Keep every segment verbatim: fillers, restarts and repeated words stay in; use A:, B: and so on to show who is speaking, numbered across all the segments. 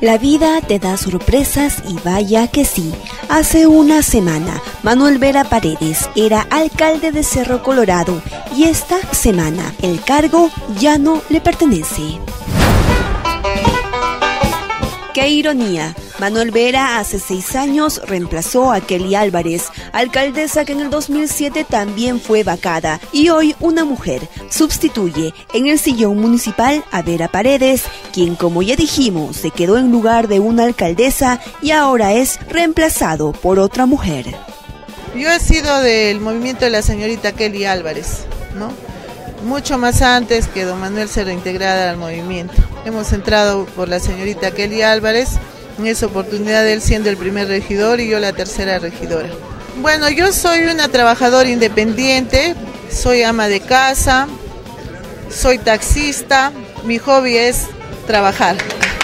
A: La vida te da sorpresas y vaya que sí. Hace una semana, Manuel Vera Paredes era alcalde de Cerro Colorado y esta semana el cargo ya no le pertenece. ¡Qué ironía! Manuel Vera hace seis años reemplazó a Kelly Álvarez, alcaldesa que en el dos mil siete también fue vacada, y hoy una mujer sustituye en el sillón municipal a Vera Paredes, quien, como ya dijimos, se quedó en lugar de una alcaldesa y ahora es reemplazado por otra mujer.
B: Yo he sido del movimiento de la señorita Kelly Álvarez, ¿no? Mucho más antes que don Manuel se reintegrara al movimiento. Hemos entrado por la señorita Kelly Álvarez, en esa oportunidad él siendo el primer regidor y yo la tercera regidora. Bueno, yo soy una trabajadora independiente, soy ama de casa, soy taxista, mi hobby es trabajar.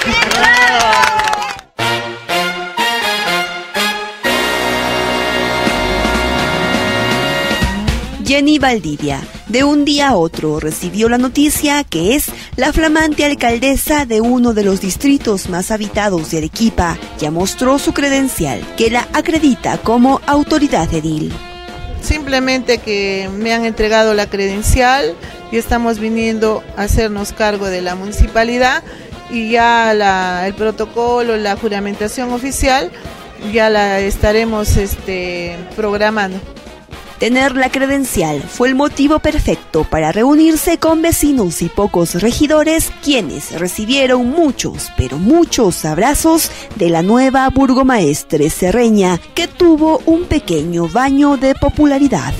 A: Jenny Valdivia, de un día a otro, recibió la noticia que es la flamante alcaldesa de uno de los distritos más habitados de Arequipa. Ya mostró su credencial, que la acredita como autoridad edil.
B: Simplemente que me han entregado la credencial y estamos viniendo a hacernos cargo de la municipalidad y ya la, el protocolo, la juramentación oficial, ya la estaremos este, programando.
A: Tener la credencial fue el motivo perfecto para reunirse con vecinos y pocos regidores, quienes recibieron muchos, pero muchos abrazos de la nueva burgomaestre cerreña, que tuvo un pequeño baño de popularidad.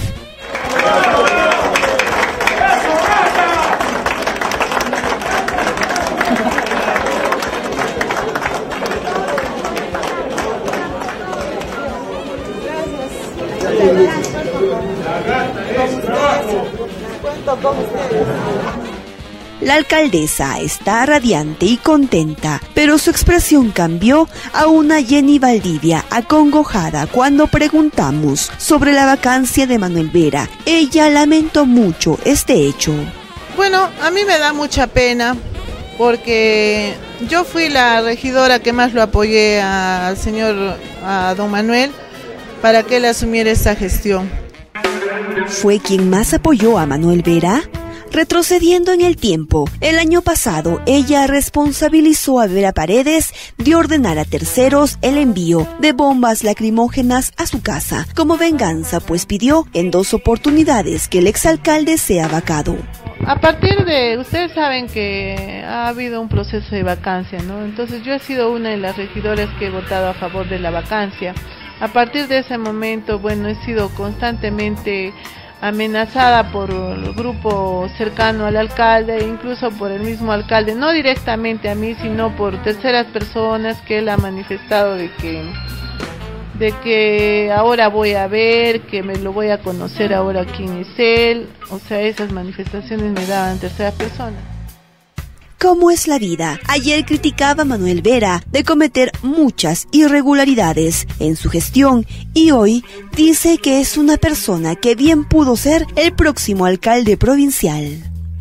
A: La alcaldesa está radiante y contenta, pero su expresión cambió a una Jenny Valdivia acongojada cuando preguntamos sobre la vacancia de Manuel Vera. Ella lamentó mucho este hecho.
B: Bueno, a mí me da mucha pena porque yo fui la regidora que más lo apoyé al señor, a don Manuel, para que él asumiera esta gestión.
A: ¿Fue quien más apoyó a Manuel Vera? Retrocediendo en el tiempo, el año pasado ella responsabilizó a Vera Paredes de ordenar a terceros el envío de bombas lacrimógenas a su casa, como venganza, pues pidió en dos oportunidades que el exalcalde sea vacado.
B: A partir de, ustedes saben que ha habido un proceso de vacancia, ¿no? Entonces yo he sido una de las regidoras que he votado a favor de la vacancia. A partir de ese momento, bueno, he sido constantemente amenazada por el grupo cercano al alcalde, incluso por el mismo alcalde, no directamente a mí, sino por terceras personas que él ha manifestado de que, de que ahora voy a ver, que me lo voy a conocer ahora quién es él. O sea, esas manifestaciones me daban terceras personas.
A: ¿Cómo es la vida? Ayer criticaba a Manuel Vera de cometer muchas irregularidades en su gestión y hoy dice que es una persona que bien pudo ser el próximo alcalde provincial.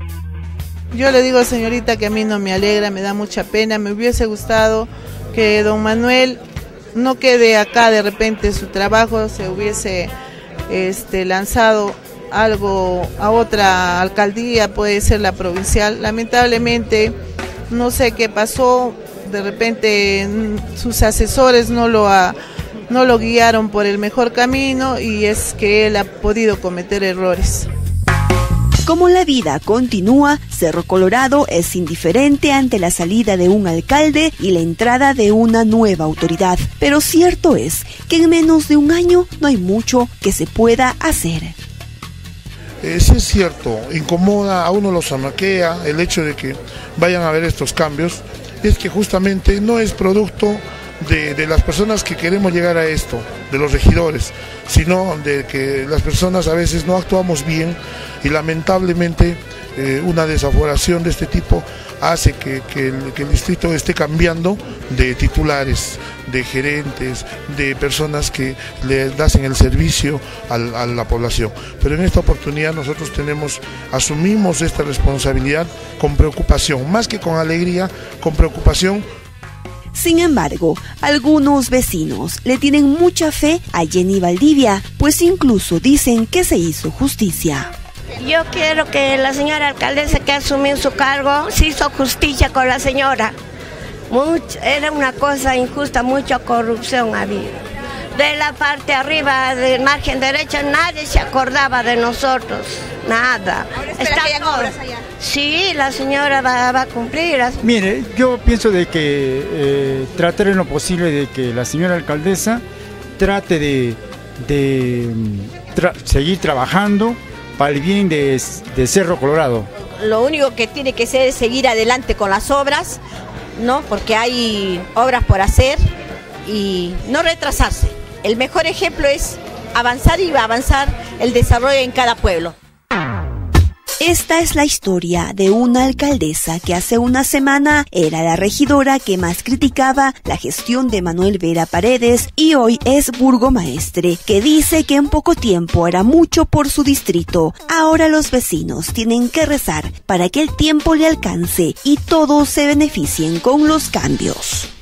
B: Yo le digo, señorita, que a mí no me alegra, me da mucha pena, me hubiese gustado que don Manuel no quede acá de repente su trabajo, se hubiese este, lanzado algo a otra alcaldía, puede ser la provincial. Lamentablemente no sé qué pasó, de repente sus asesores no lo ha, no lo guiaron por el mejor camino y es que él ha podido cometer errores.
A: Como la vida continúa, Cerro Colorado es indiferente ante la salida de un alcalde y la entrada de una nueva autoridad, pero cierto es que en menos de un año no hay mucho que se pueda hacer.
C: Eh, sí es cierto, incomoda, a uno lo zamaquea el hecho de que vayan a haber estos cambios, es que justamente no es producto de, de las personas que queremos llegar a esto, de los regidores, sino de que las personas a veces no actuamos bien y lamentablemente eh, una desaforación de este tipo hace que, que, el, que el distrito esté cambiando de titulares, de gerentes, de personas que le hacen el servicio a, a la población. Pero en esta oportunidad nosotros tenemos, asumimos esta responsabilidad con preocupación, más que con alegría, con preocupación.
A: Sin embargo, algunos vecinos le tienen mucha fe a Jenny Valdivia, pues incluso dicen que se hizo justicia.
D: Yo quiero que la señora alcaldesa que asumió su cargo, se hizo justicia con la señora. Mucho, era una cosa injusta, mucha corrupción había. De la parte arriba, del margen derecho, nadie se acordaba de nosotros, nada.
E: ¿Está que obras allá?
D: Sí, la señora va, va a cumplir.
F: Mire, yo pienso de que eh, tratar en lo posible de que la señora alcaldesa trate de, de tra seguir trabajando para el bien de, de Cerro Colorado.
E: Lo único que tiene que hacer es seguir adelante con las obras, ¿no? Porque hay obras por hacer y no retrasarse. El mejor ejemplo es avanzar y avanzar el desarrollo en cada pueblo.
A: Esta es la historia de una alcaldesa que hace una semana era la regidora que más criticaba la gestión de Manuel Vera Paredes y hoy es burgomaestre, que dice que en poco tiempo hará mucho por su distrito. Ahora los vecinos tienen que rezar para que el tiempo le alcance y todos se beneficien con los cambios.